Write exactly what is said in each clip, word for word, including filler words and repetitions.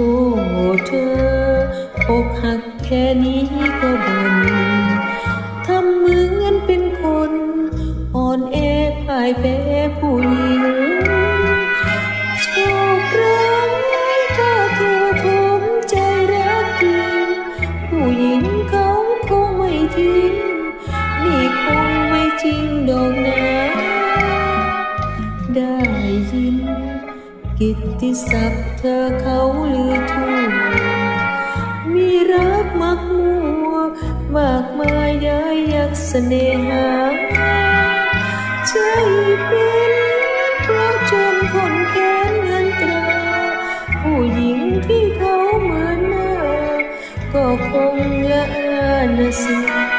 เธออกหักแค่นี้ก็บ่นทำมือเงินเป็นคนอ่อนแอพ่ายแพ้ผู้หญิงโชคร้ายถ้าเธอทมใจรักจริงผู้หญิงเขาคงไม่ทิ้งนี่คงไม่จริงดอกนะได้ยินกิตติศัพท์เธอเขาลือทั่วมีรักมักมัวมากมายย้ายยักเสน่หาใจเป็นเพราะจนคนแค้นเงินตราผู้หญิงที่เขาเหมือนหน้าก็คงละนะสิ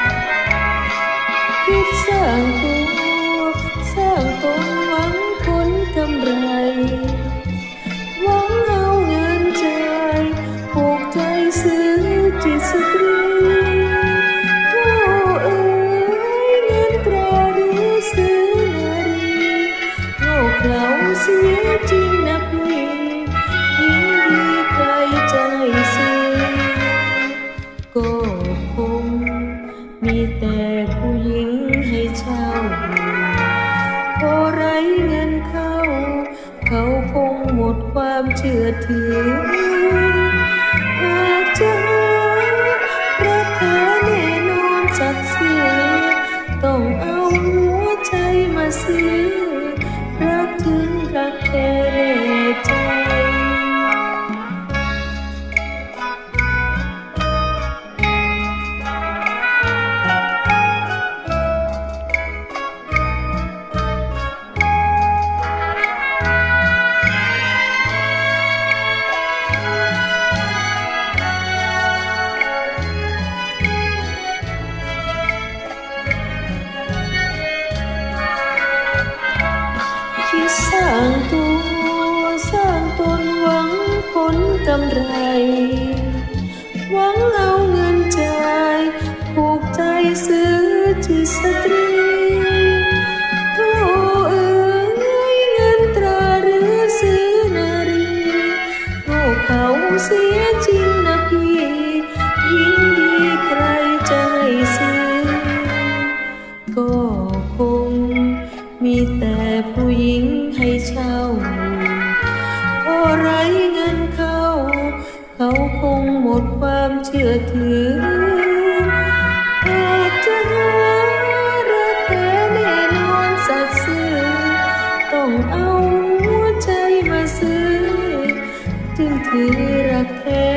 คิดสร้างตัวสร้างตนหวังผลกำไรหวังเอาเงินใจผูกใจซื้อจิตสตรีโธ่เอ๋ยเงินตราหรือซื้อนารีโง่เขลาเสียจริงนะพี่ยิ่งดีใครใจซื้อก็คงมีแต่ผู้หญิงให้เช่าพอไร้เงินเข้าเขาคงหมดความเชื่อถือหากจะหารักแท้แน่นอนสักดิ์ศรีต้องเอาหัวใจมาซื้อรักถึงรักแท้แน่ใจสร้างตัวสร้างตนหวังผลกำไรหวังเอาเงินใจผูกใจซื้อจิตสตรีโธ่เอ๋ยเงินตราหรือซื้อนารีโง่เขาเสียจริงนะพี่ยิ่งดีใครจะให้ซื้อก็คงมีแต่ผู้หญิงให้เช่าพอไร้เงินเข้าเขาคงหมดความเชื่อถือหากจะหารักแท้แน่นอนสัตย์ซื่อต้องเอาหัวใจมาซื้อจึงถือรักแท้